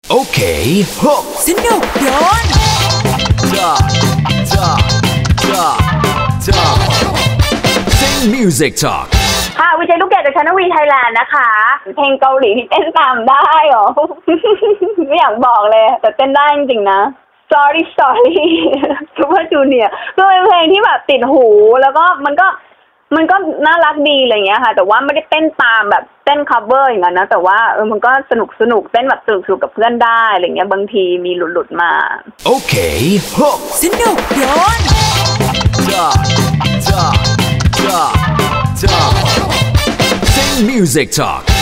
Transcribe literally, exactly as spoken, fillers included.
Okay, hook. สนุกโยน Da, da, da, da. Sing music talk. ค่ะวิจัยลูกแกะจากชนวีไทยแลนด์นะคะเพลงเกาหลีที่เต้นตามได้เหรอ ไม่อยากบอกเลยแต่เต้นได้จริงๆนะ sorry sorry ซูเปอร์จูเนียร์ก็เป็นเพลงที่แบบติดหูแล้วก็มันก็มันก็น่ารักดีอะไรอย่างเงี้ยค่ะแต่ว่าไม่ได้เต้นตามแบบเต้น cover อย่างนั้นนะแต่ว่าเออมันก็สนุกสนุกเต้นแบบสนุกสนุกกับเพื่อนได้อะไรเงี้ยบางทีมีหลุดหลุดมา Okay, hook. สนุกโยน Da, da, da, da. Sing music talk.